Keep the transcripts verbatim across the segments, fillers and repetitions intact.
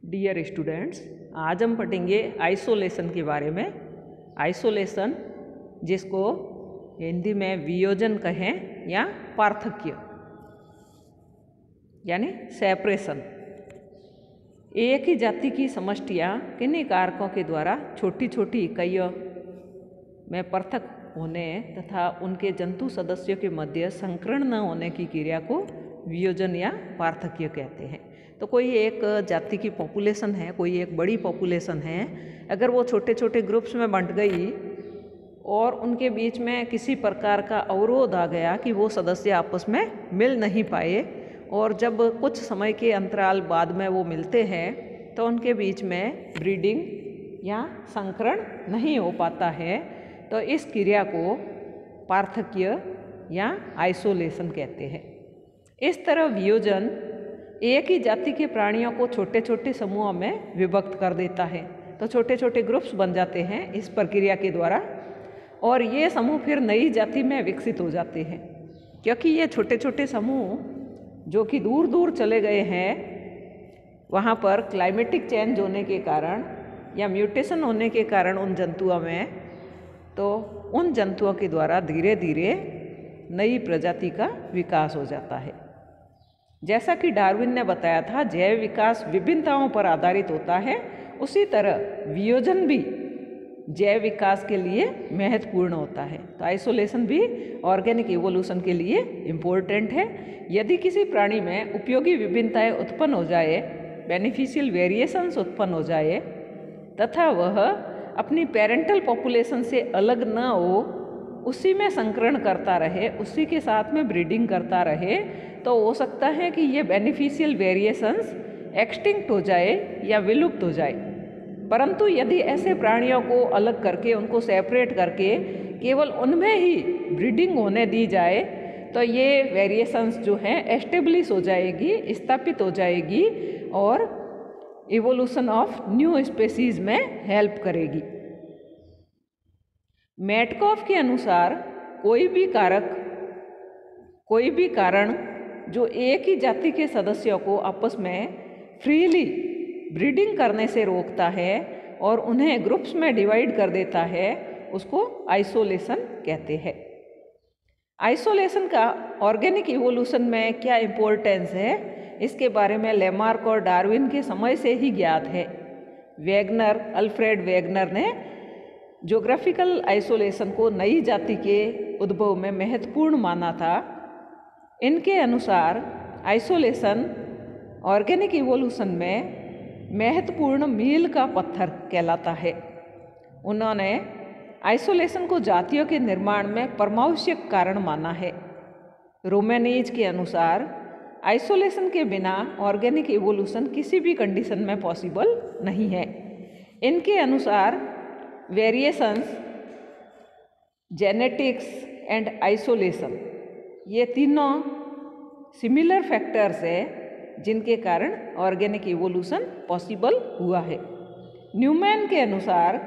Dear students, आज हम पढ़ेंगे आइसोलेशन के बारे में। आइसोलेशन, जिसको हिंदी में वियोजन कहें या पार्थक्य यानी सेपरेशन, एक ही जाति की समष्टियाँ किन्हीं कारकों के द्वारा छोटी छोटी इकाइयों में पृथक होने तथा उनके जंतु सदस्यों के मध्य संकरण न होने की क्रिया को वियोजन या पार्थक्य कहते हैं। तो कोई एक जाति की पॉपुलेशन है, कोई एक बड़ी पॉपुलेशन है, अगर वो छोटे छोटे ग्रुप्स में बंट गई और उनके बीच में किसी प्रकार का अवरोध आ गया कि वो सदस्य आपस में मिल नहीं पाए, और जब कुछ समय के अंतराल बाद में वो मिलते हैं तो उनके बीच में ब्रीडिंग या संकरण नहीं हो पाता है, तो इस क्रिया को पार्थक्य या आइसोलेशन कहते हैं। इस तरह वियोजन एक ही जाति के प्राणियों को छोटे छोटे समूहों में विभक्त कर देता है, तो छोटे छोटे ग्रुप्स बन जाते हैं इस प्रक्रिया के द्वारा, और ये समूह फिर नई जाति में विकसित हो जाते हैं। क्योंकि ये छोटे छोटे समूह जो कि दूर दूर चले गए हैं, वहाँ पर क्लाइमेटिक चेंज होने के कारण या म्यूटेशन होने के कारण उन जंतुओं में, तो उन जंतुओं के द्वारा धीरे धीरे नई प्रजाति का विकास हो जाता है। जैसा कि डार्विन ने बताया था, जैव विकास विभिन्नताओं पर आधारित होता है, उसी तरह वियोजन भी जैव विकास के लिए महत्वपूर्ण होता है। तो आइसोलेशन भी ऑर्गेनिक इवोल्यूशन के लिए इम्पोर्टेंट है। यदि किसी प्राणी में उपयोगी विभिन्नताएं उत्पन्न हो जाए, बेनिफिशियल वेरिएशंस उत्पन्न हो जाए, तथा वह अपनी पेरेंटल पॉपुलेशन से अलग न हो, उसी में संकरण करता रहे, उसी के साथ में ब्रीडिंग करता रहे, तो हो सकता है कि ये बेनिफिशियल वेरिएशंस एक्सटिंक्ट हो जाए या विलुप्त हो जाए। परंतु यदि ऐसे प्राणियों को अलग करके, उनको सेपरेट करके केवल उनमें ही ब्रीडिंग होने दी जाए, तो ये वेरिएशंस जो हैं एस्टेब्लिश हो जाएगी, स्थापित हो जाएगी और इवोल्यूशन ऑफ न्यू स्पेसीज में हेल्प करेगी। मेटकॉफ के अनुसार कोई भी कारक, कोई भी कारण जो एक ही जाति के सदस्यों को आपस में फ्रीली ब्रीडिंग करने से रोकता है और उन्हें ग्रुप्स में डिवाइड कर देता है, उसको आइसोलेशन कहते हैं। आइसोलेशन का ऑर्गेनिक इवोल्यूशन में क्या इम्पोर्टेंस है, इसके बारे में लेमार्क और डार्विन के समय से ही ज्ञात है। वेगनर, अल्फ्रेड वेगनर ने ज्योग्राफिकल आइसोलेशन को नई जाति के उद्भव में महत्वपूर्ण माना था। इनके अनुसार आइसोलेशन ऑर्गेनिक इवोल्यूशन में महत्वपूर्ण मील का पत्थर कहलाता है। उन्होंने आइसोलेशन को जातियों के निर्माण में परमावश्यक कारण माना है। रोमेनीज के अनुसार आइसोलेशन के बिना ऑर्गेनिक इवोल्यूशन किसी भी कंडीशन में पॉसिबल नहीं है। इनके अनुसार वेरिएशंस, जेनेटिक्स एंड आइसोलेशन, ये तीनों सिमिलर फैक्टर्स है जिनके कारण ऑर्गेनिक इवोल्यूशन पॉसिबल हुआ है। न्यूमैन के अनुसार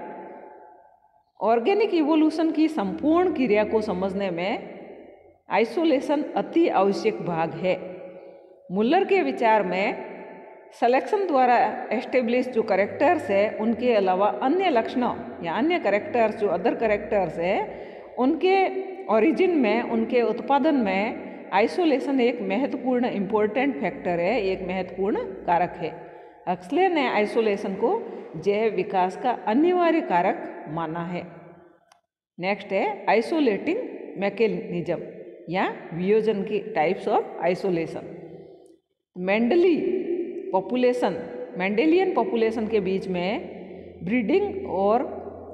ऑर्गेनिक इवोल्यूशन की संपूर्ण क्रिया को समझने में आइसोलेशन अति आवश्यक भाग है। मुल्लर के विचार में सिलेक्शन द्वारा एस्टेब्लिश जो करेक्टर्स है, उनके अलावा अन्य लक्षणों या अन्य करेक्टर्स जो अदर करेक्टर्स है, उनके ओरिजिन में, उनके उत्पादन में आइसोलेशन एक महत्वपूर्ण इम्पोर्टेंट फैक्टर है, एक महत्वपूर्ण कारक है। हक्सले ने आइसोलेशन को जैव विकास का अनिवार्य कारक माना है। नेक्स्ट है आइसोलेटिंग मैकेनिज्म या वियोजन की types of isolation. Mendelian population, Mendelian population के बीच में ब्रीडिंग और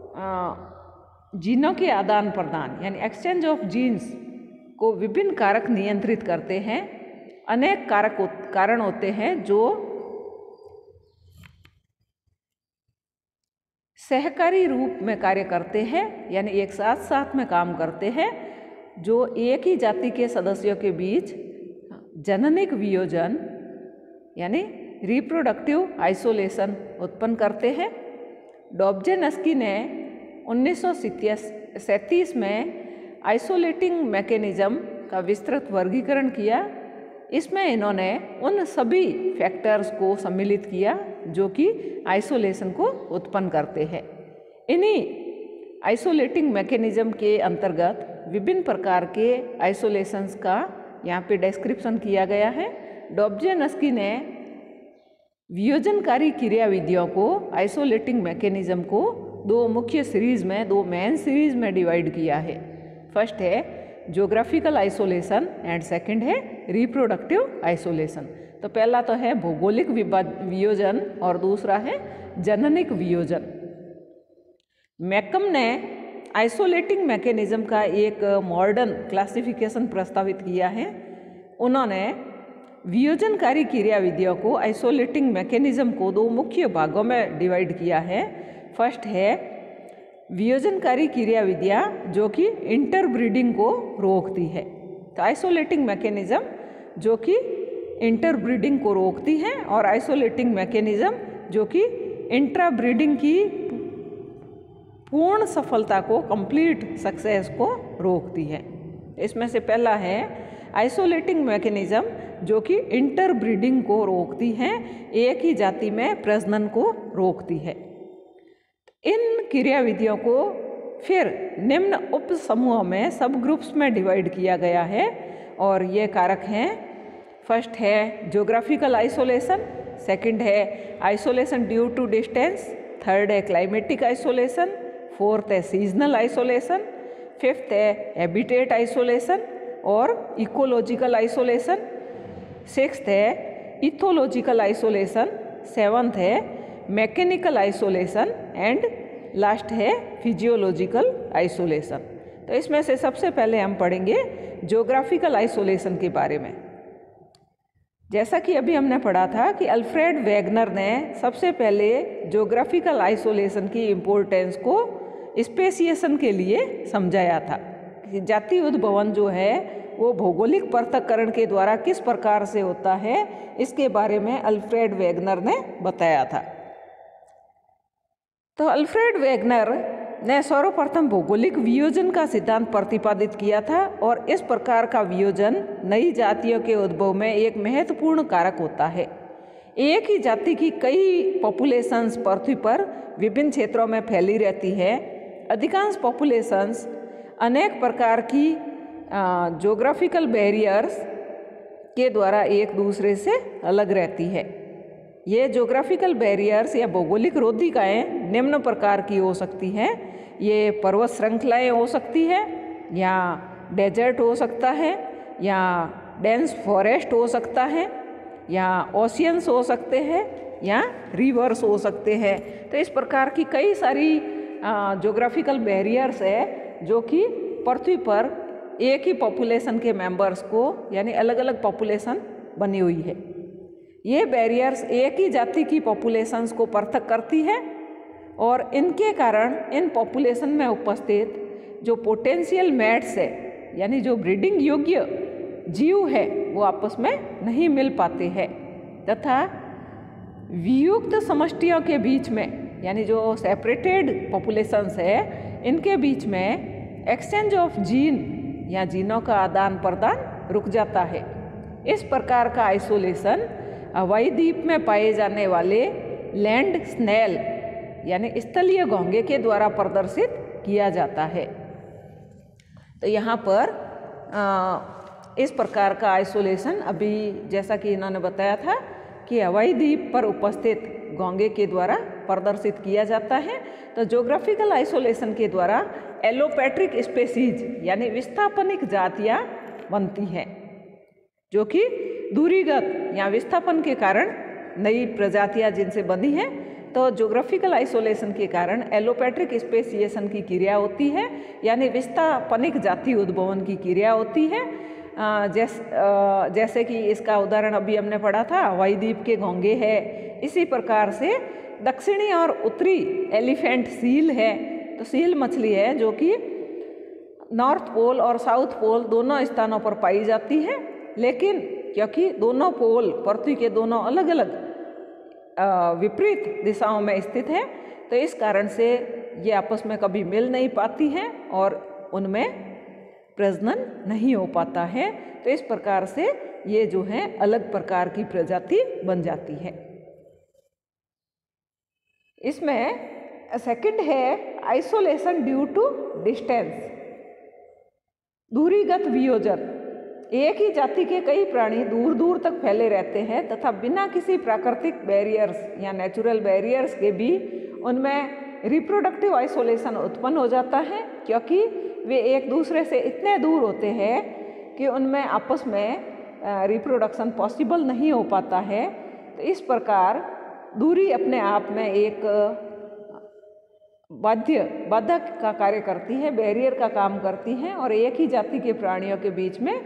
जीनों के आदान प्रदान यानी एक्सचेंज ऑफ जीन्स को विभिन्न कारक नियंत्रित करते हैं। अनेक कारक कारण होते हैं जो सहकारी रूप में कार्य करते हैं, यानी एक साथ साथ में काम करते हैं, जो एक ही जाति के सदस्यों के बीच जननिक वियोजन यानी रिप्रोडक्टिव आइसोलेशन उत्पन्न करते हैं। डॉब्जेनस्की ने उन्नीस सौ सैंतीस में आइसोलेटिंग मैकेनिज्म का विस्तृत वर्गीकरण किया इसमें इन्होंने उन सभी फैक्टर्स को सम्मिलित किया जो कि आइसोलेशन को उत्पन्न करते हैं। इन्हीं आइसोलेटिंग मैकेनिज्म के अंतर्गत विभिन्न प्रकार के आइसोलेशंस का यहाँ पे डिस्क्रिप्शन किया गया है। डोब्जेनस्की ने वियोजनकारी क्रियाविधियों को, आइसोलेटिंग मैकेनिज्म को दो मुख्य सीरीज में, दो मेन सीरीज में डिवाइड किया है। फर्स्ट है ज्योग्राफिकल आइसोलेशन एंड सेकंड है रिप्रोडक्टिव आइसोलेशन। तो पहला तो है भौगोलिक वियोजन और दूसरा है जननिक वियोजन। मैकम ने आइसोलेटिंग मैकेनिज्म का एक मॉडर्न क्लासिफिकेशन प्रस्तावित किया है। उन्होंने वियोजनकारी क्रियाविधियों को, आइसोलेटिंग मैकेनिज्म को दो मुख्य भागों में डिवाइड किया है। फर्स्ट है वियोजनकारी क्रियाविधियाँ जो कि इंटरब्रीडिंग को रोकती है। तो आइसोलेटिंग मैकेनिज्म जो कि इंटरब्रीडिंग को रोकती है और आइसोलेटिंग मैकेनिज्म जो कि इंट्राब्रीडिंग की पूर्ण सफलता को, कंप्लीट सक्सेस को रोकती है। इसमें से पहला है आइसोलेटिंग मैकेनिज्म जो कि इंटरब्रीडिंग को रोकती है, एक ही जाति में प्रजनन को रोकती है। इन क्रियाविधियों को फिर निम्न उप समूहों में, सब ग्रुप्स में डिवाइड किया गया है और ये कारक हैं। फर्स्ट है ज्योग्राफिकल आइसोलेशन, सेकंड है isolation due to distance, third है क्लाइमेटिक आइसोलेशन, फोर्थ है सीजनल आइसोलेशन, फिफ्थ है हैबिटेट आइसोलेशन और इकोलॉजिकल आइसोलेशन, सिक्स्थ है इथोलॉजिकल आइसोलेशन, सेवंथ है मैकेनिकल आइसोलेशन एंड लास्ट है फिजियोलॉजिकल आइसोलेशन। तो इसमें से सबसे पहले हम पढ़ेंगे ज्योग्राफिकल आइसोलेशन के बारे में। जैसा कि अभी हमने पढ़ा था कि अल्फ्रेड वेगनर ने सबसे पहले ज्योग्राफिकल आइसोलेशन की इम्पोर्टेंस को स्पेसिएशन के लिए समझाया था। जाति उद्भवन जो है वो भौगोलिक पृथक्करण के द्वारा किस प्रकार से होता है, इसके बारे में अल्फ्रेड वेगनर ने बताया था। तो अल्फ्रेड वेगनर ने सर्वप्रथम भौगोलिक वियोजन का सिद्धांत प्रतिपादित किया था और इस प्रकार का वियोजन नई जातियों के उद्भव में एक महत्वपूर्ण कारक होता है। एक ही जाति की कई पॉपुलेशंस पृथ्वी पर विभिन्न क्षेत्रों में फैली रहती है। अधिकांश पॉपुलेशंस अनेक प्रकार की ज्योग्राफिकल बैरियर्स के द्वारा एक दूसरे से अलग रहती है। ये ज्योग्राफिकल बैरियर्स या भौगोलिक रोधिकाएँ निम्न प्रकार की हो सकती हैं। ये पर्वत श्रृंखलाएँ हो सकती है, या डेजर्ट हो सकता है, या डेंस फॉरेस्ट हो सकता है, या ओशियंस हो सकते हैं, या रिवर्स हो सकते हैं। तो इस प्रकार की कई सारी ज्योग्राफिकल बैरियर्स है जो कि पृथ्वी पर एक ही पॉपुलेशन के मेंबर्स को, यानी अलग अलग पॉपुलेशन बनी हुई है। ये बैरियर्स एक ही जाति की पॉपुलेशंस को पृथक करती है और इनके कारण इन पॉपुलेशन में उपस्थित जो पोटेंशियल मैट्स है, यानी जो ब्रीडिंग योग्य जीव है, वो आपस में नहीं मिल पाते हैं तथा वियुक्त समष्टियों के बीच में, यानी जो सेपरेटेड पॉपुलेशंस है, इनके बीच में एक्सचेंज ऑफ जीन या जीनों का आदान प्रदान रुक जाता है। इस प्रकार का आइसोलेशन हवाई द्वीप में पाए जाने वाले लैंड स्नेल यानी स्थलीय घोंगे के द्वारा प्रदर्शित किया जाता है। तो यहाँ पर आ, इस प्रकार का आइसोलेशन अभी जैसा कि इन्होंने बताया था कि हवाई द्वीप पर उपस्थित घोंगे के द्वारा प्रदर्शित किया जाता है। तो ज्योग्राफिकल आइसोलेशन के द्वारा एलोपैट्रिक स्पेसीज यानी विस्थापनिक जातियाँ बनती हैं जो कि दूरीगत या विस्थापन के कारण नई प्रजातियाँ जिनसे बनी हैं। तो ज्योग्राफिकल आइसोलेशन के कारण एलोपैट्रिक स्पेसिएशन की क्रिया होती है, यानी विस्थापनिक जाति उद्भवन की क्रिया होती है। जैस जैसे कि इसका उदाहरण अभी हमने पढ़ा था, हवाई द्वीप के घोंगे है। इसी प्रकार से दक्षिणी और उत्तरी एलिफेंट सील है। तो सील मछली है जो कि नॉर्थ पोल और साउथ पोल दोनों स्थानों पर पाई जाती है, लेकिन क्योंकि दोनों पोल पृथ्वी के दोनों अलग अलग विपरीत दिशाओं में स्थित है, तो इस कारण से ये आपस में कभी मिल नहीं पाती हैं और उनमें प्रजनन नहीं हो पाता है। तो इस प्रकार से ये जो है अलग प्रकार की प्रजाति बन जाती है। इसमें सेकंड है आइसोलेशन ड्यू टू डिस्टेंस, दूरीगत वियोजन। एक ही जाति के कई प्राणी दूर दूर तक फैले रहते हैं तथा बिना किसी प्राकृतिक बैरियर्स या नेचुरल बैरियर्स के भी उनमें रिप्रोडक्टिव आइसोलेशन उत्पन्न हो जाता है, क्योंकि वे एक दूसरे से इतने दूर होते हैं कि उनमें आपस में रिप्रोडक्शन पॉसिबल नहीं हो पाता है। तो इस प्रकार दूरी अपने आप में एक बाध्य बाधक का कार्य करती है, बैरियर का काम करती है और एक ही जाति के प्राणियों के बीच में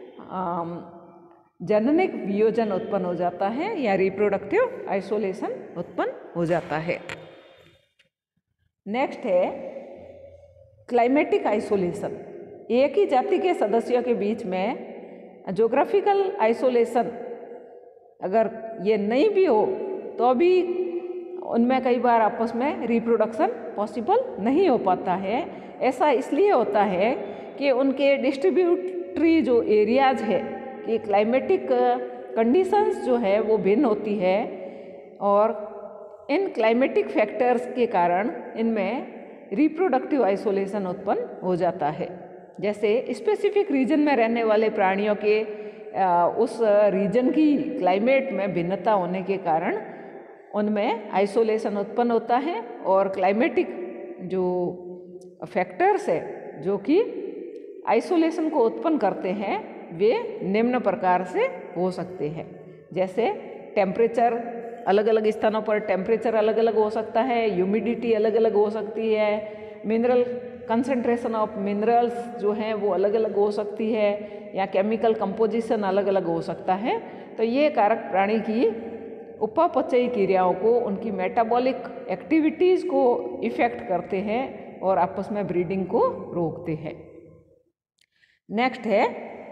जननिक वियोजन उत्पन्न हो जाता है या रिप्रोडक्टिव आइसोलेशन उत्पन्न हो जाता है। नेक्स्ट है क्लाइमेटिक आइसोलेशन। एक ही जाति के सदस्यों के बीच में ज्योग्राफिकल आइसोलेशन अगर ये नहीं भी हो तो भी उनमें कई बार आपस में रिप्रोडक्शन पॉसिबल नहीं हो पाता है। ऐसा इसलिए होता है कि उनके डिस्ट्रीब्यूटरी जो एरियाज है कि क्लाइमेटिक कंडीशंस जो है वो भिन्न होती है और इन क्लाइमेटिक फैक्टर्स के कारण इनमें रिप्रोडक्टिव आइसोलेशन उत्पन्न हो जाता है। जैसे स्पेसिफिक रीजन में रहने वाले प्राणियों के उस रीजन की क्लाइमेट में भिन्नता होने के कारण उनमें आइसोलेशन उत्पन्न होता है और क्लाइमेटिक जो फैक्टर्स है जो कि आइसोलेशन को उत्पन्न करते हैं वे निम्न प्रकार से हो सकते हैं। जैसे टेम्परेचर, अलग अलग स्थानों पर टेम्परेचर अलग अलग हो सकता है, ह्यूमिडिटी अलग अलग हो सकती है, मिनरल कंसंट्रेशन ऑफ मिनरल्स जो हैं वो अलग अलग हो सकती है या केमिकल कंपोजिशन अलग अलग हो सकता है। तो ये कारक प्राणी की उपापचयी क्रियाओं को, उनकी मेटाबॉलिक एक्टिविटीज़ को इफ़ेक्ट करते हैं और आपस में ब्रीडिंग को रोकते हैं। नेक्स्ट है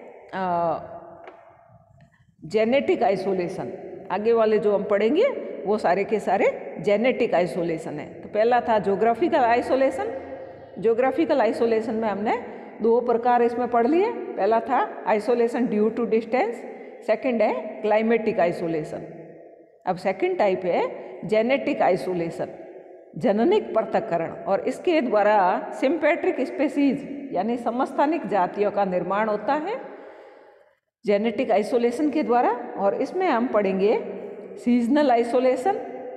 जेनेटिक आइसोलेशन। आगे वाले जो हम पढ़ेंगे वो सारे के सारे जेनेटिक आइसोलेशन है। तो पहला था ज्योग्राफिकल आइसोलेशन। ज्योग्राफिकल आइसोलेशन में हमने दो प्रकार इसमें पढ़ लिए। पहला था isolation due to distance, second है क्लाइमेटिक आइसोलेशन। अब सेकंड टाइप है जेनेटिक आइसोलेशन, जननिक पृथक्करण, और इसके द्वारा सिम्पेट्रिक स्पेसीज यानी समस्थानिक जातियों का निर्माण होता है जेनेटिक आइसोलेशन के द्वारा। और इसमें हम पढ़ेंगे seasonal isolation,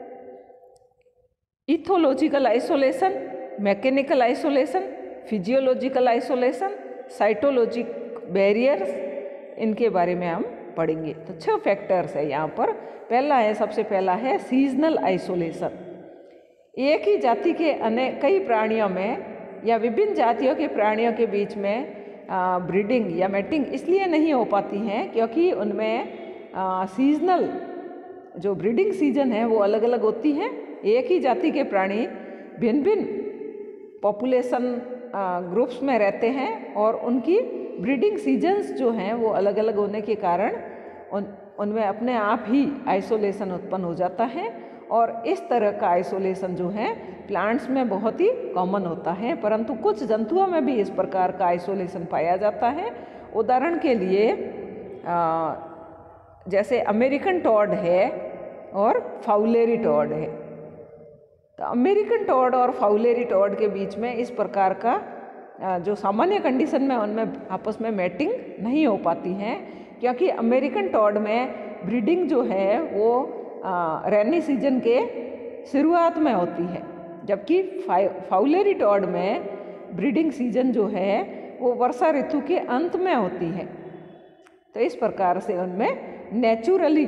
ethological isolation, mechanical isolation, physiological isolation, cytologic barriers, इनके बारे में हम पढ़ेंगे। तो छह फैक्टर्स है यहाँ पर। पहला है, सबसे पहला है सीजनल आइसोलेशन। एक ही जाति के अनेक कई प्राणियों में या विभिन्न जातियों के प्राणियों के बीच में ब्रीडिंग या मैटिंग इसलिए नहीं हो पाती हैं क्योंकि उनमें सीजनल जो ब्रीडिंग सीजन है वो अलग अलग होती है। एक ही जाति के प्राणी भिन्न भिन्न पॉपुलेशन ग्रुप्स में रहते हैं और उनकी ब्रीडिंग सीजन्स जो हैं वो अलग अलग होने के कारण उन उनमें अपने आप ही आइसोलेशन उत्पन्न हो जाता है। और इस तरह का आइसोलेशन जो है प्लांट्स में बहुत ही कॉमन होता है, परंतु कुछ जंतुओं में भी इस प्रकार का आइसोलेशन पाया जाता है। उदाहरण के लिए आ, जैसे अमेरिकन टॉड है और फाउलेरी टॉड है। तो अमेरिकन टॉड और फाउलेरी टॉड के बीच में इस प्रकार का जो सामान्य कंडीशन में उनमें आपस में मैटिंग नहीं हो पाती हैं क्योंकि अमेरिकन टॉड में ब्रीडिंग जो है वो रेनी सीजन के शुरुआत में होती है, जबकि फाउलेरी टॉड में ब्रीडिंग सीजन जो है वो वर्षा ऋतु के अंत में होती है। तो इस प्रकार से उनमें नेचुरली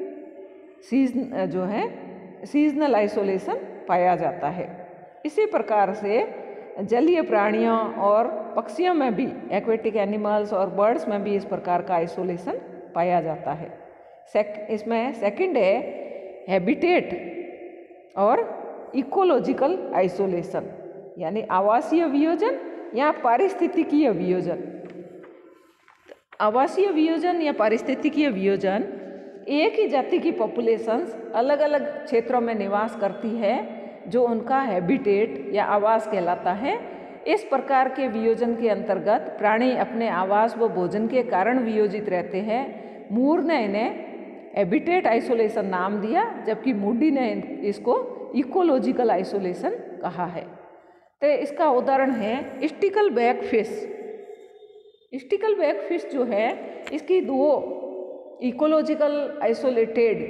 सीजन जो है सीजनल आइसोलेशन पाया जाता है। इसी प्रकार से जलीय प्राणियों और पक्षियों में भी, एक्वेटिक एनिमल्स और बर्ड्स में भी इस प्रकार का आइसोलेशन पाया जाता है। सेक इसमें सेकंड है हैबिटेट और इकोलॉजिकल आइसोलेशन, यानी आवासीय वियोजन या पारिस्थितिकीय वियोजन। आवासीय वियोजन या पारिस्थितिकीय वियोजन, एक ही जाति की पॉपुलेशंस अलग अलग क्षेत्रों में निवास करती है जो उनका हैबिटेट या आवास कहलाता है। इस प्रकार के वियोजन के अंतर्गत प्राणी अपने आवास व भोजन के कारण वियोजित रहते हैं। मूर ने इन्हें हैबिटेट आइसोलेशन नाम दिया, जबकि मूडी ने इसको इकोलॉजिकल आइसोलेशन कहा है। तो इसका उदाहरण है stickleback fish. Stickleback fish जो है इसकी दो इकोलॉजिकल आइसोलेटेड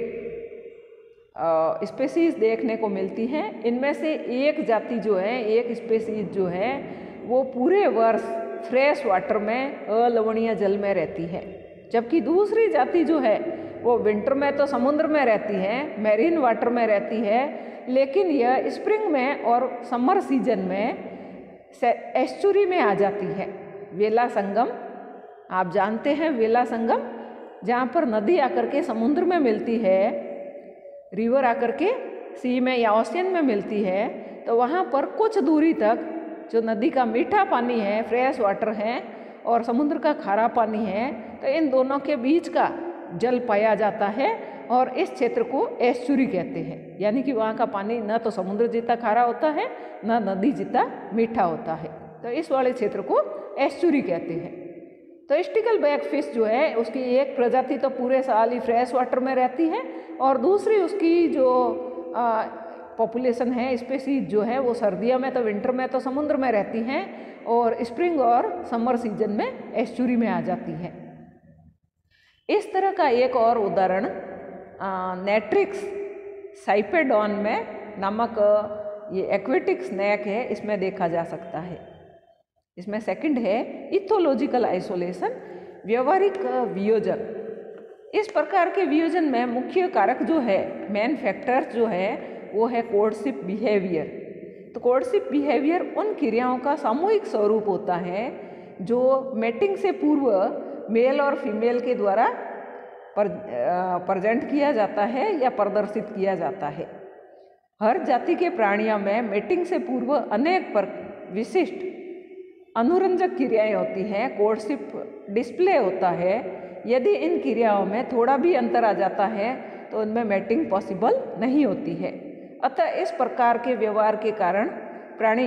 स्पेसीज देखने को मिलती हैं। इनमें से एक जाति जो है, एक स्पेसीज जो है वो पूरे वर्ष फ्रेश वाटर में अलवणीय जल में रहती है, जबकि दूसरी जाति जो है वो विंटर में तो समुद्र में रहती है, मैरीन वाटर में रहती है, लेकिन यह स्प्रिंग में और समर सीजन में एस्चुरी में आ जाती है। वेला संगम, आप जानते हैं वेला संगम, जहाँ पर नदी आकर के समुद्र में मिलती है, रिवर आकर के सी में या ओशियन में मिलती है, तो वहाँ पर कुछ दूरी तक जो नदी का मीठा पानी है, फ्रेश वाटर है, और समुद्र का खारा पानी है, तो इन दोनों के बीच का जल पाया जाता है और इस क्षेत्र को एस्चुरी कहते हैं। यानी कि वहाँ का पानी न तो समुद्र जितना खारा होता है, न नदी जितना मीठा होता है, तो इस वाले क्षेत्र को एस्चुरी कहते हैं। तो स्टिकल बैक फिश जो है उसकी एक प्रजाति तो पूरे साल ही फ्रेश वाटर में रहती है, और दूसरी उसकी जो पॉपुलेशन है, स्पेसीज जो है, वो सर्दियों में तो विंटर में तो समुद्र में रहती हैं और स्प्रिंग और समर सीजन में एस्चुरी में आ जाती हैं। इस तरह का एक और उदाहरण नेट्रिक्स साइपेडॉन में नामक ये एक्वेटिक स्नैक है, इसमें देखा जा सकता है। इसमें सेकंड है इथोलॉजिकल आइसोलेशन, व्यवहारिक वियोजन। इस प्रकार के वियोजन में मुख्य कारक जो है, मेन फैक्टर जो है, वो है कोर्टशिप बिहेवियर। तो कोर्टशिप बिहेवियर उन क्रियाओं का सामूहिक स्वरूप होता है जो मेटिंग से पूर्व मेल और फीमेल के द्वारा पर प्रेजेंट किया जाता है या प्रदर्शित किया जाता है। हर जाति के प्राणियों में मेटिंग से पूर्व अनेक पर विशिष्ट अनुरंजक क्रियाएं होती हैं, कोर्टशिप डिस्प्ले होता है। यदि इन क्रियाओं में थोड़ा भी अंतर आ जाता है तो उनमें मेटिंग पॉसिबल नहीं होती है। अतः इस प्रकार के व्यवहार के कारण प्राणी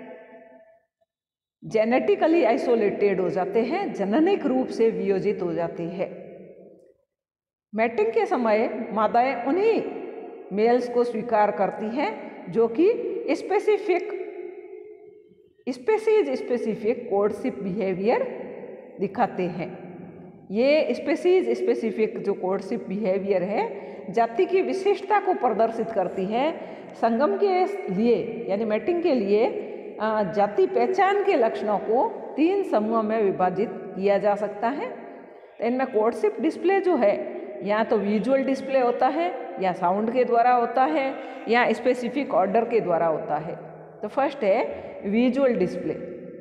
जेनेटिकली आइसोलेटेड हो जाते हैं, जननिक रूप से वियोजित हो जाते हैं। मैटिंग के समय मादाएं उन्हीं मेल्स को स्वीकार करती हैं जो कि specific species specific courtship behaviour दिखाते हैं। ये स्पेसीज स्पेसिफिक जो कोर्टशिप बिहेवियर है जाति की विशेषता को प्रदर्शित करती है। संगम के लिए यानी मैटिंग के लिए जाति पहचान के लक्षणों को तीन समूहों में विभाजित किया जा सकता है। तो इनमें कोर्टशिप डिस्प्ले जो है या तो विजुअल डिस्प्ले होता है, या साउंड के द्वारा होता है, या स्पेसिफिक ऑर्डर के द्वारा होता है। तो फर्स्ट है विजुअल डिस्प्ले।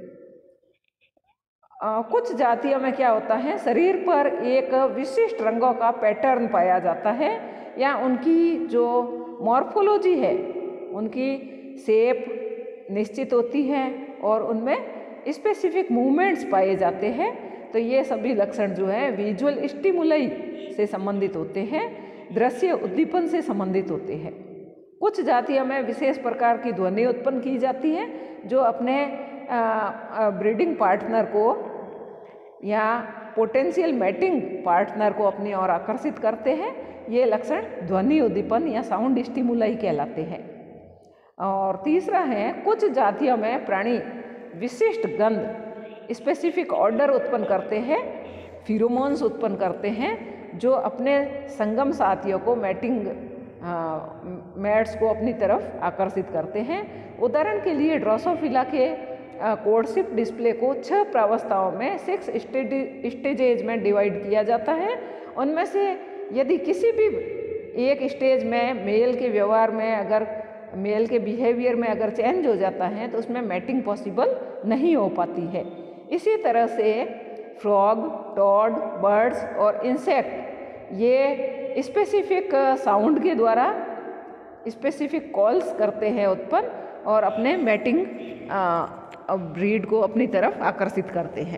कुछ जातियों में क्या होता है, शरीर पर एक विशिष्ट रंगों का पैटर्न पाया जाता है, या उनकी जो मॉर्फोलॉजी है, उनकी शेप निश्चित होती है और उनमें स्पेसिफिक मूवमेंट्स पाए जाते हैं। तो ये सभी लक्षण जो है विजुअल स्टिमुलाई से संबंधित होते हैं, दृश्य उद्दीपन से संबंधित होते हैं। कुछ जातियों में विशेष प्रकार की ध्वनि उत्पन्न की जाती है जो अपने ब्रीडिंग पार्टनर को या पोटेंशियल मैटिंग पार्टनर को अपनी ओर आकर्षित करते हैं। ये लक्षण ध्वनि उद्दीपन या साउंड स्टिमुलाई कहलाते हैं। और तीसरा है कुछ जातियों में प्राणी विशिष्ट गंध स्पेसिफिक ऑर्डर उत्पन्न करते हैं, फिरोमोन्स उत्पन्न करते हैं जो अपने संगम साथियों को मैटिंग मैट्स को अपनी तरफ आकर्षित करते हैं। उदाहरण के लिए ड्रोसोफिला के कोर्टशिप डिस्प्ले को छह प्रावस्थाओं में सिक्स स्टेजेज में डिवाइड किया जाता है। उनमें से यदि किसी भी एक स्टेज में मेल के व्यवहार में अगर मेल के बिहेवियर में अगर चेंज हो जाता है तो उसमें मैटिंग पॉसिबल नहीं हो पाती है। इसी तरह से फ्रॉग, टॉड, बर्ड्स और इंसेक्ट ये स्पेसिफिक साउंड के द्वारा स्पेसिफिक कॉल्स करते हैं उत्पन्न और अपने मैटिंग ब्रीड को अपनी तरफ आकर्षित करते हैं।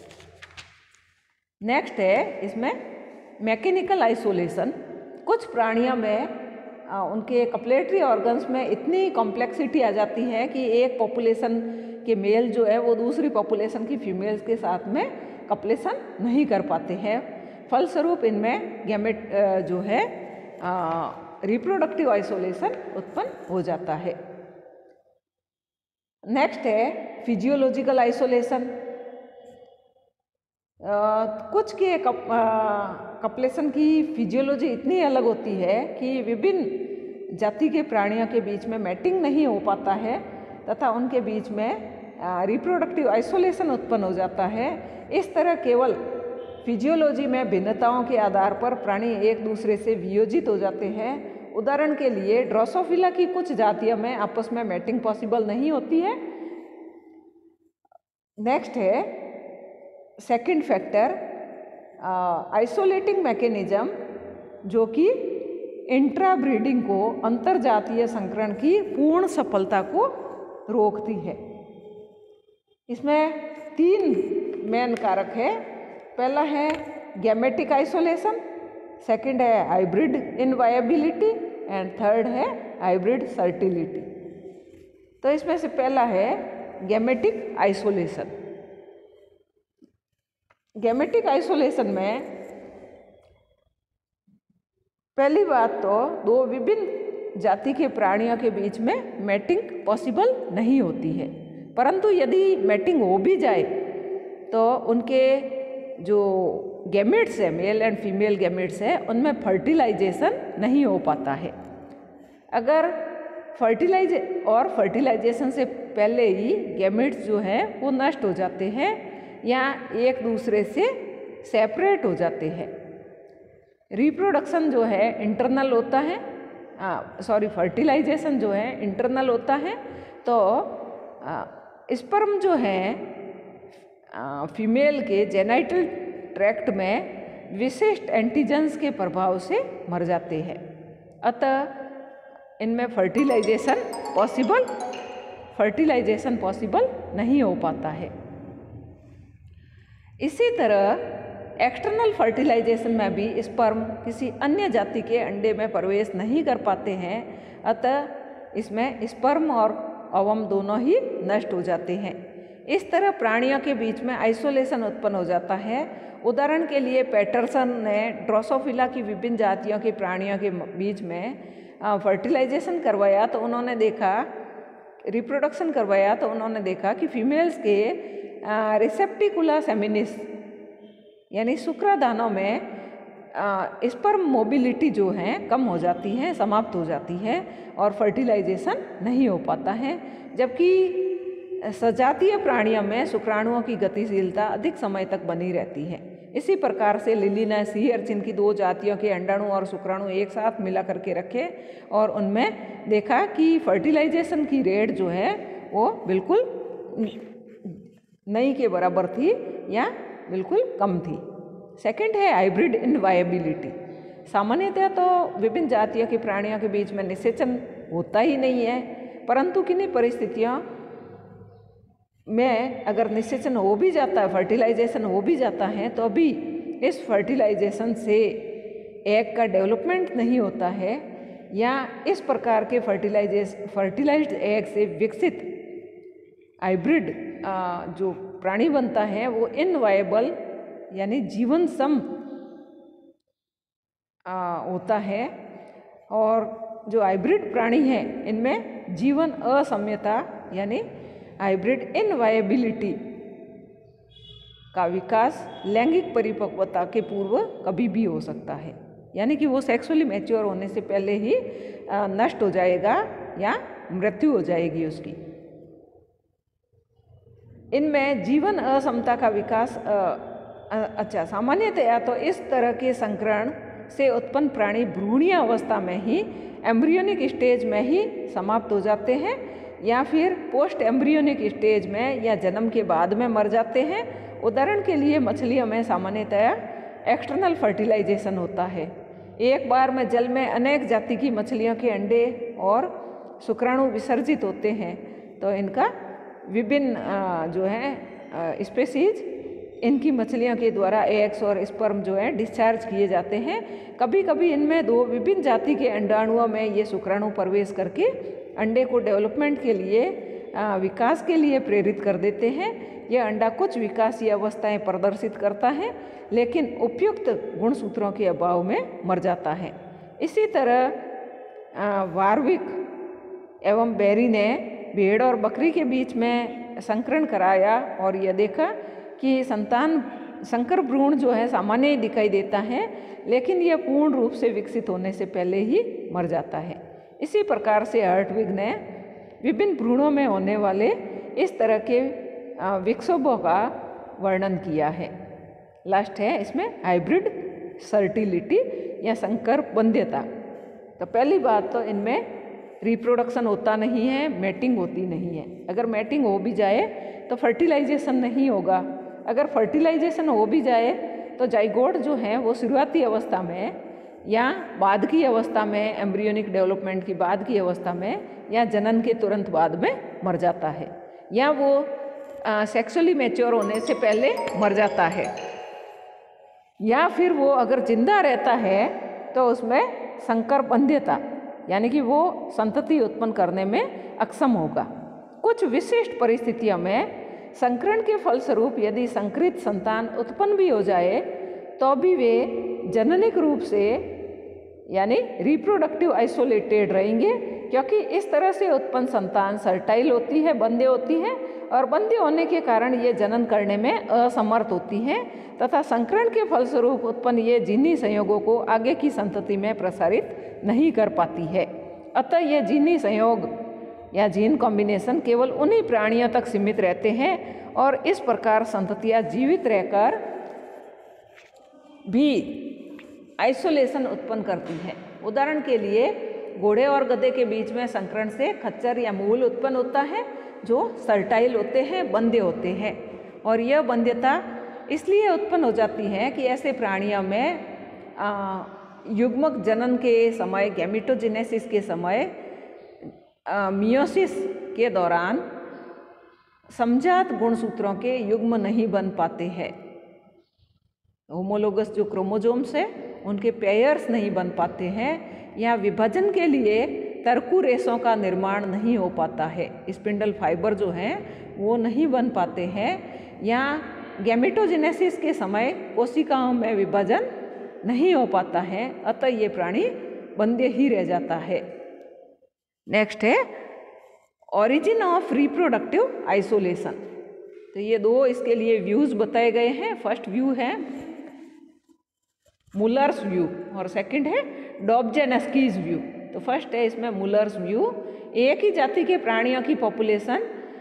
नेक्स्ट है इसमें मैकेनिकल आइसोलेशन। कुछ प्राणियों में आ, उनके कपलेटरी ऑर्गन्स में इतनी कॉम्प्लेक्सिटी आ जाती है कि एक पॉपुलेशन के मेल जो है वो दूसरी पॉपुलेशन की फीमेल्स के साथ में कपलेशन नहीं कर पाते हैं। फलस्वरूप इनमें गैमेट जो है रिप्रोडक्टिव आइसोलेशन उत्पन्न हो जाता है। नेक्स्ट है फिजियोलॉजिकल आइसोलेशन। कुछ के कप, कपलेशन की फिजियोलॉजी इतनी अलग होती है कि विभिन्न जाति के प्राणियों के बीच में मैटिंग नहीं हो पाता है तथा उनके बीच में रिप्रोडक्टिव आइसोलेशन उत्पन्न हो जाता है। इस तरह केवल फिजियोलॉजी में भिन्नताओं के आधार पर प्राणी एक दूसरे से वियोजित हो जाते हैं। उदाहरण के लिए ड्रोसोफिला की कुछ जातियों में आपस में मैटिंग पॉसिबल नहीं होती है। नेक्स्ट है सेकंड फैक्टर आइसोलेटिंग मैकेनिज्म, जो कि इंट्रा ब्रीडिंग को अंतर जातीय संकरण की पूर्ण सफलता को रोकती है। इसमें तीन मेन कारक है। पहला है गैमेटिक आइसोलेशन, सेकंड है हाइब्रिड इनवायबिलिटी एंड थर्ड है हाइब्रिड सर्टिलिटी। तो इसमें से पहला है गैमेटिक आइसोलेशन। गैमेटिक आइसोलेशन में पहली बात तो दो विभिन्न जाति के प्राणियों के बीच में मैटिंग पॉसिबल नहीं होती है, परंतु यदि मैटिंग हो भी जाए तो उनके जो गैमेट्स है, मेल एंड फीमेल गैमेट्स है, उनमें फर्टिलाइजेशन नहीं हो पाता है। अगर फर्टिलाइज और फर्टिलाइजेशन से पहले ही गैमेट्स जो हैं वो नष्ट हो जाते हैं या एक दूसरे से सेपरेट हो जाते हैं। रिप्रोडक्शन जो है इंटरनल होता है, सॉरी फर्टिलाइजेशन जो है इंटरनल होता है। तो स्पर्म जो है फीमेल के जेनाइटल ट्रैक्ट में विशिष्ट एंटीजेंस के प्रभाव से मर जाते हैं, अतः इनमें फर्टिलाइजेशन पॉसिबल फर्टिलाइजेशन पॉसिबल नहीं हो पाता है। इसी तरह एक्सटर्नल फर्टिलाइजेशन में भी स्पर्म किसी अन्य जाति के अंडे में प्रवेश नहीं कर पाते हैं, अतः इसमें स्पर्म और ओवम दोनों ही नष्ट हो जाते हैं। इस तरह प्राणियों के बीच में आइसोलेशन उत्पन्न हो जाता है। उदाहरण के लिए पैटरसन ने ड्रोसोफिला की विभिन्न जातियों के प्राणियों के बीच में फर्टिलाइजेशन करवाया तो उन्होंने देखा रिप्रोडक्शन करवाया तो उन्होंने देखा कि फीमेल्स के रिसेप्टिकुला सेमिनिस यानी शुक्रादानों में स्पर्म मोबिलिटी जो है कम हो जाती है, समाप्त हो जाती है और फर्टिलाइजेशन नहीं हो पाता है, जबकि सजातीय प्राणियों में शुक्राणुओं की गतिशीलता अधिक समय तक बनी रहती है। इसी प्रकार से लिली ने सी अर्चिन की दो जातियों के अंडाणु और शुक्राणु एक साथ मिला करके रखे और उनमें देखा कि फर्टिलाइजेशन की रेट जो है वो बिल्कुल नहीं के बराबर थी या बिल्कुल कम थी। सेकंड है हाइब्रिड इनवायबिलिटी। सामान्यतः तो विभिन्न जातियों के प्राणियों के बीच में निषेचन होता ही नहीं है, परंतु किन्हीं परिस्थितियों में अगर निषेचन हो भी जाता है, फर्टिलाइजेशन हो भी जाता है, तो अभी इस फर्टिलाइजेशन से एग का डेवलपमेंट नहीं होता है या इस प्रकार के फर्टिलाइजेशन फर्टिलाइज्ड एग से विकसित हाइब्रिड जो प्राणी बनता है वो इनवायबल यानी जीवन सम होता है। और जो हाइब्रिड प्राणी है इनमें जीवन असम्यता यानी हाइब्रिड इनवायबिलिटी का विकास लैंगिक परिपक्वता के पूर्व कभी भी हो सकता है, यानी कि वो सेक्सुअली मैच्योर होने से पहले ही नष्ट हो जाएगा या मृत्यु हो जाएगी उसकी। इनमें जीवन असमता का विकास अच्छा सामान्यतया तो इस तरह के संकरण से उत्पन्न प्राणी भ्रूणीय अवस्था में ही एम्ब्रियोनिक स्टेज में ही समाप्त हो जाते हैं या फिर पोस्ट एम्ब्रियोनिक स्टेज में या जन्म के बाद में मर जाते हैं। उदाहरण के लिए मछलियों में सामान्यतया एक्सटर्नल फर्टिलाइजेशन होता है। एक बार में जल में अनेक जाति की मछलियों के अंडे और शुक्राणु विसर्जित होते हैं, तो इनका विभिन्न जो है स्पेसीज इनकी मछलियों के द्वारा एग्स और स्पर्म जो है डिस्चार्ज किए जाते हैं। कभी कभी इनमें दो विभिन्न जाति के अंडाणुओं में ये शुक्राणु प्रवेश करके अंडे को डेवलपमेंट के लिए विकास के लिए प्रेरित कर देते हैं। यह अंडाकोश विकासीय अवस्थाएं प्रदर्शित करता है, लेकिन उपयुक्त गुणसूत्रों के अभाव में मर जाता है। इसी तरह वारविक एवं बेरी ने भेड़ और बकरी के बीच में संकरण कराया और यह देखा कि संतान संकर भ्रूण जो है सामान्य ही दिखाई देता है, लेकिन यह पूर्ण रूप से विकसित होने से पहले ही मर जाता है। इसी प्रकार से हर्टविग ने विभिन्न भ्रूणों में होने वाले इस तरह के विक्षोभों का वर्णन किया है। लास्ट है इसमें हाइब्रिड सर्टिलिटी या संकर बंध्यता। तो पहली बात तो इनमें रिप्रोडक्शन होता नहीं है, मैटिंग होती नहीं है। अगर मैटिंग हो भी जाए तो फर्टिलाइजेशन नहीं होगा। अगर फर्टिलाइजेशन हो भी जाए तो जाइगोट जो है वो शुरुआती अवस्था में या बाद की अवस्था में, एम्ब्रियोनिक डेवलपमेंट की बाद की अवस्था में या जनन के तुरंत बाद में मर जाता है, या वो सेक्सुअली मैच्योर होने से पहले मर जाता है, या फिर वो अगर जिंदा रहता है तो उसमें संकर बंध्यता यानी कि वो संतति उत्पन्न करने में अक्षम होगा। कुछ विशिष्ट परिस्थितियों में संकरण के फलस्वरूप यदि संकृत संतान उत्पन्न भी हो जाए तो भी वे जननिक रूप से यानी रिप्रोडक्टिव आइसोलेटेड रहेंगे, क्योंकि इस तरह से उत्पन्न संतान सर्टाइल होती है, बंध्य होती है, और बंध्य होने के कारण ये जनन करने में असमर्थ होती है तथा संकरण के फलस्वरूप उत्पन्न ये जीनी संयोगों को आगे की संतति में प्रसारित नहीं कर पाती है। अतः ये जीनी संयोग या जीन कॉम्बिनेशन केवल उन्हीं प्राणियों तक सीमित रहते हैं और इस प्रकार संततियाँ जीवित रहकर भी आइसोलेशन उत्पन्न करती हैं। उदाहरण के लिए घोड़े और गधे के बीच में संकरण से खच्चर या मूल उत्पन्न होता है जो सर्टाइल होते हैं, बंध्य होते हैं, और यह बंध्यता इसलिए उत्पन्न हो जाती है कि ऐसे प्राणियों में आ, युग्मक जनन के समय, गैमेटोजेनेसिस के समय, मियोसिस के दौरान समजात गुणसूत्रों के युग्म नहीं बन पाते हैं। होमोलोगस जो क्रोमोजोम्स है उनके पेयर्स नहीं बन पाते हैं, या विभाजन के लिए तरकु रेशों का निर्माण नहीं हो पाता है, स्पिंडल फाइबर जो हैं वो नहीं बन पाते हैं, या गैमेटोजेनेसिस के समय कोशिकाओं में विभाजन नहीं हो पाता है, अतः ये प्राणी बंध्य ही रह जाता है। नेक्स्ट है ओरिजिन ऑफ रिप्रोडक्टिव आइसोलेशन। तो ये दो इसके लिए व्यूज बताए गए हैं। फर्स्ट व्यू है मुलर्स व्यू और सेकंड है डॉब्जेनेस्कीज व्यू। तो फर्स्ट है इसमें मुलर्स व्यू। एक ही जाति के प्राणियों की पॉपुलेशन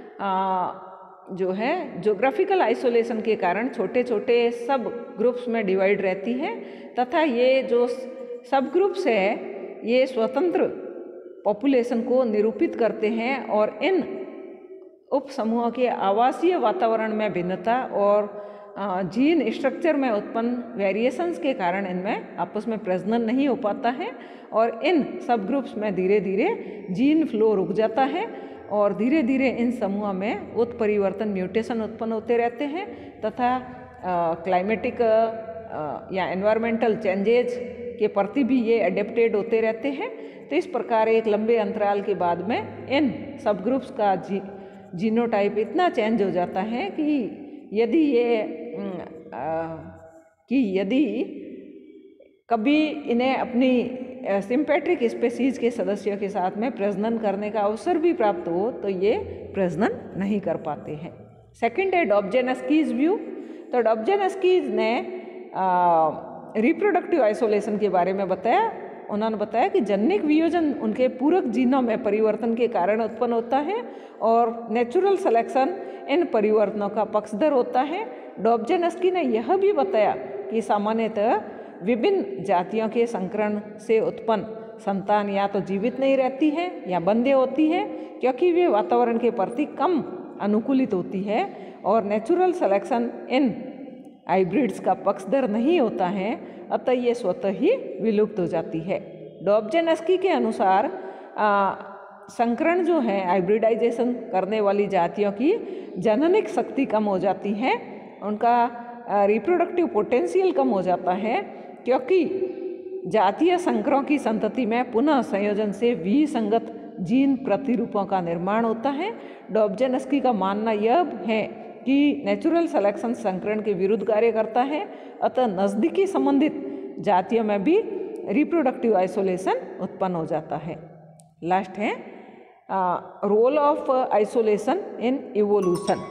जो है ज्योग्राफिकल आइसोलेशन के कारण छोटे छोटे सब ग्रुप्स में डिवाइड रहती है, तथा ये जो सब ग्रुप्स है ये स्वतंत्र पॉपुलेशन को निरूपित करते हैं, और इन उप समूहों के आवासीय वातावरण में भिन्नता और जीन स्ट्रक्चर में उत्पन्न वेरिएशंस के कारण इनमें आपस में प्रजनन नहीं हो पाता है, और इन सब ग्रुप्स में धीरे धीरे जीन फ्लो रुक जाता है, और धीरे धीरे इन समूहों में उत्परिवर्तन म्यूटेशन उत्पन्न होते रहते हैं, तथा क्लाइमेटिक या एनवायरमेंटल चेंजेज के प्रति भी ये अडेप्टेड होते रहते हैं। तो इस प्रकार एक लंबे अंतराल के बाद में इन सब ग्रुप्स का जी जीनोटाइप इतना चेंज हो जाता है कि यदि ये आ, कि यदि कभी इन्हें अपनी सिम्पेट्रिक स्पेसीज के सदस्यों के साथ में प्रजनन करने का अवसर भी प्राप्त हो तो ये प्रजनन नहीं कर पाते हैं। सेकंड है डॉब्जेनेस्कीज व्यू। तो डॉब्जेनेस्कीज ने रिप्रोडक्टिव आइसोलेशन के बारे में बताया। उन्होंने बताया कि जनिक वियोजन उनके पूरक जीनों में परिवर्तन के कारण उत्पन्न होता है और नेचुरल सिलेक्शन इन परिवर्तनों का पक्षधर होता है। डॉब्जेनेस्की ने यह भी बताया कि सामान्यतः विभिन्न जातियों के संकरण से उत्पन्न संतान या तो जीवित नहीं रहती है या बंध्य होती है, क्योंकि वे वातावरण के प्रति कम अनुकूलित होती है, और नेचुरल सिलेक्शन इन हाइब्रिड्स का पक्षधर नहीं होता है, अतः ये स्वतः ही विलुप्त हो जाती है। डॉब्जेनेस्की के अनुसार संकरण जो है हाइब्रिडाइजेशन करने वाली जातियों की जननिक शक्ति कम हो जाती है, उनका रिप्रोडक्टिव पोटेंशियल कम हो जाता है, क्योंकि जातीय संकरों की संतति में पुनः संयोजन से विसंगत जीन प्रतिरूपों का निर्माण होता है। डॉब्झेनस्की का मानना यह है कि नेचुरल सिलेक्शन संकरण के विरुद्ध कार्य करता है, अतः नज़दीकी संबंधित जातियों में भी रिप्रोडक्टिव आइसोलेशन उत्पन्न हो जाता है। लास्ट है role of isolation in evolution.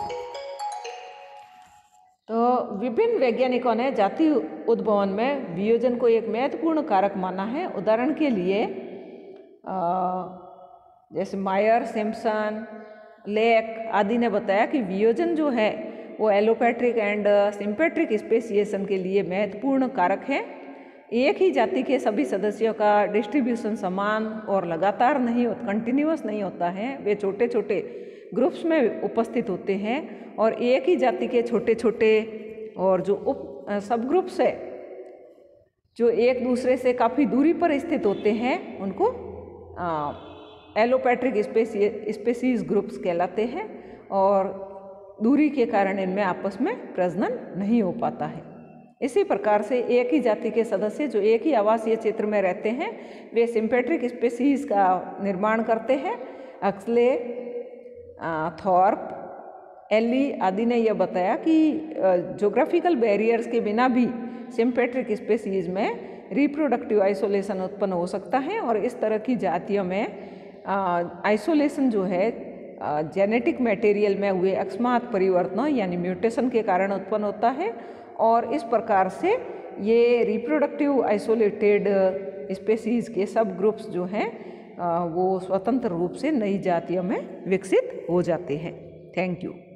तो विभिन्न वैज्ञानिकों ने जाति उद्भवन में वियोजन को एक महत्वपूर्ण कारक माना है। उदाहरण के लिए आ, जैसे मायर, सिम्पसन, लेक आदि ने बताया कि वियोजन जो है वो एलोपैट्रिक एंड सिम्पेट्रिक स्पेसिएशन के लिए महत्वपूर्ण कारक है। एक ही जाति के सभी सदस्यों का डिस्ट्रीब्यूशन समान और लगातार नहीं होता, कंटिन्यूअस नहीं होता है। वे छोटे छोटे ग्रुप्स में उपस्थित होते हैं और एक ही जाति के छोटे छोटे और जो उप सब ग्रुप्स है जो एक दूसरे से काफ़ी दूरी पर स्थित होते हैं उनको एलोपैट्रिक स्पेसी स्पेसीज ग्रुप्स कहलाते हैं और दूरी के कारण इनमें आपस में प्रजनन नहीं हो पाता है। इसी प्रकार से एक ही जाति के सदस्य जो एक ही आवासीय क्षेत्र में रहते हैं वे सिम्पेट्रिक स्पेसीज का निर्माण करते हैं। अक्सले, थॉर्प, एली आदि ने यह बताया कि ज्योग्राफिकल बैरियर्स के बिना भी सिम्पेट्रिक स्पेसीज में रिप्रोडक्टिव आइसोलेशन उत्पन्न हो सकता है और इस तरह की जातियों में आइसोलेशन जो है जेनेटिक मटेरियल में हुए अकस्मात परिवर्तनों यानी म्यूटेशन के कारण उत्पन्न होता है और इस प्रकार से ये रिप्रोडक्टिव आइसोलेटेड स्पेसीज के सब ग्रुप्स जो हैं वो स्वतंत्र रूप से नई जातियों में विकसित हो जाते हैं। Thank you.